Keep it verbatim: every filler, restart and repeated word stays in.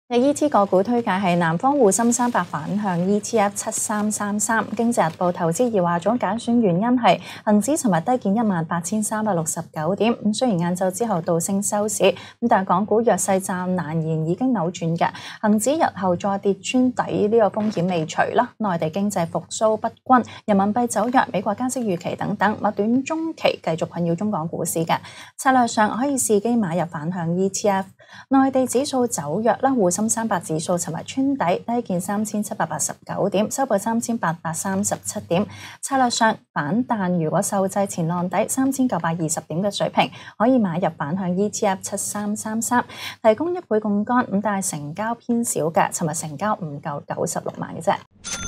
日 E T 個股推介係南方滬深三百反向 E T F 七三三三。經濟日報投資易話總揀選原因係恒指尋日低見一萬八千三百六十九點，咁雖然晏晝之後倒升收市，咁但係港股弱勢暫難言已經扭轉嘅，恒指日後再跌穿底呢個風險未除啦。內地經濟復甦不均、人民幣走弱、美國加息預期等等，物短中期繼續困擾中港股市嘅。策略上可以伺機買入反向 E T F。內地指數走弱啦，滬深三百指數尋日穿底，低見三千七百八十九點，收報三千八百三十七點。策略上反彈，如果受制前浪底三千九百二十點嘅水平，可以買入反向 E T F 七三三三，提供一倍槓桿，咁但係成交偏少嘅，尋日成交唔夠九十六萬嘅啫。